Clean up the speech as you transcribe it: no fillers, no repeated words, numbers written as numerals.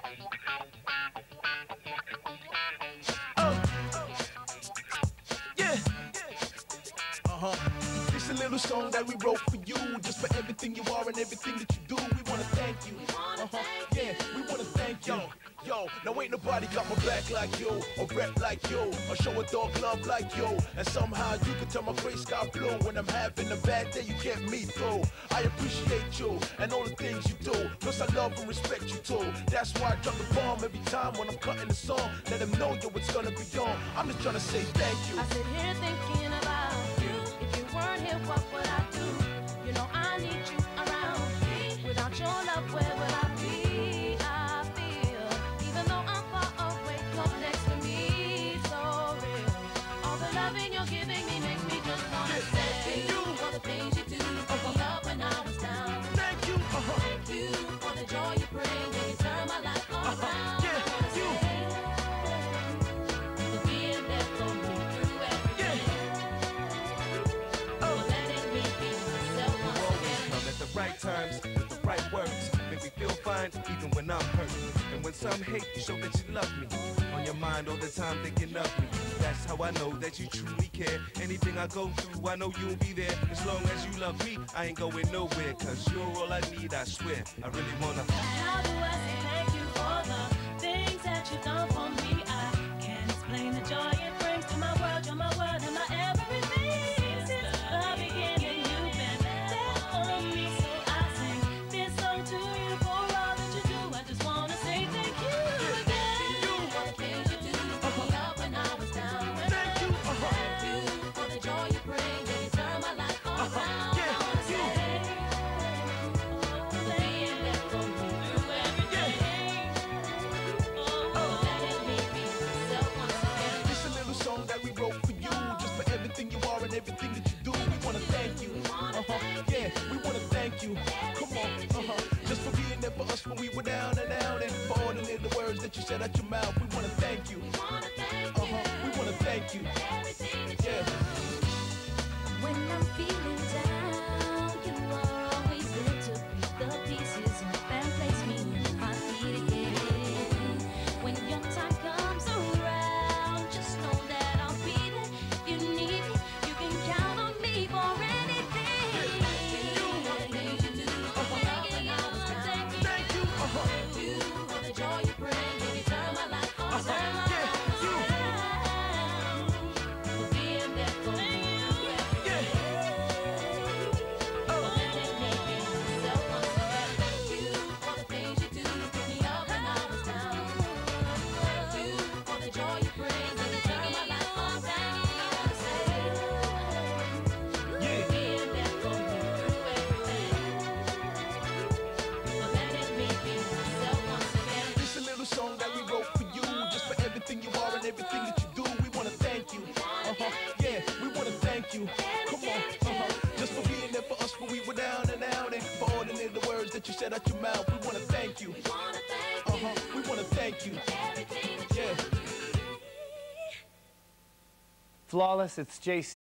Yeah. It's a little song that we wrote for you, just for everything you are and everything that you do. We wanna thank you. Yeah, we wanna thank you. Yo, now ain't nobody got my back like you, or rep like you, or show a dog love like you. And somehow you can turn my gray sky blue. When I'm having a bad day, you get me through. I appreciate you and all the things you do. Plus I love and respect you too. That's why I drop the bomb every time when I'm cutting the song. Let them know, yo, it's gonna be on. I'm just trying to say thank you. I sit here thinking about you. If you weren't here, what would I do? You know I need you around. Without your love, where would I be? I feel, even though I'm far away, you're next to me, so real. All the loving you're giving me makes me just wanna say you for the things you do. Pick me up when I was down. Thank you. Thank you for the joy you bring. You turn my life around. Yeah, you. For being there for me through everything. For letting me be myself once again. Come at the right times, with the right words. Make me feel fine, even when I'm hurt. And when some hate, you show that you love me. On your mind all the time, thinking of me. That's how I know that you truly care. Anything I go through, I know you'll be there. As long as you love me, I ain't going nowhere. Cause you're all I need, I swear. I really wanna. How do I say thank you for the things that you've done for me? I can't explain the joy it brings to my world. You're my world and my everything. Since the beginning, you've been there for me. So I sing this song to you for all that you do. I just wanna say thank you again. For the things you do, pick me up when I was down. Thank you. Thank you for the joy you bring. You turn my life around. Yeah, I wanna you. say, for being there for me through everything. For letting me be myself once again. It's a little song that we wrote for you, just for everything you are and everything that you do. We wanna thank you. Yeah, we wanna thank you. Come on, just for being there for us when we were down and out, and for all the little words that you said out your mouth. We wanna thank you. We wanna thank you. Yeah. When I'm feeling down, you are always there to pick the pieces and place me on my feet again. When your time comes around, just know that I'll be there. If you need me, you can count on me for anything. Thank you for the things you do. Thank you. Thank you for the joy you bring. You turn my life around. Yeah, you. For being there for me. Song that we wrote for you, just for everything you are and everything that you do. We wanna thank you. Yeah, we wanna thank you. Come on, just for being there for us when we were down and out, and for all the little words that you said out your mouth. We wanna thank you. We wanna thank you. Yeah. Flawless, it's JC.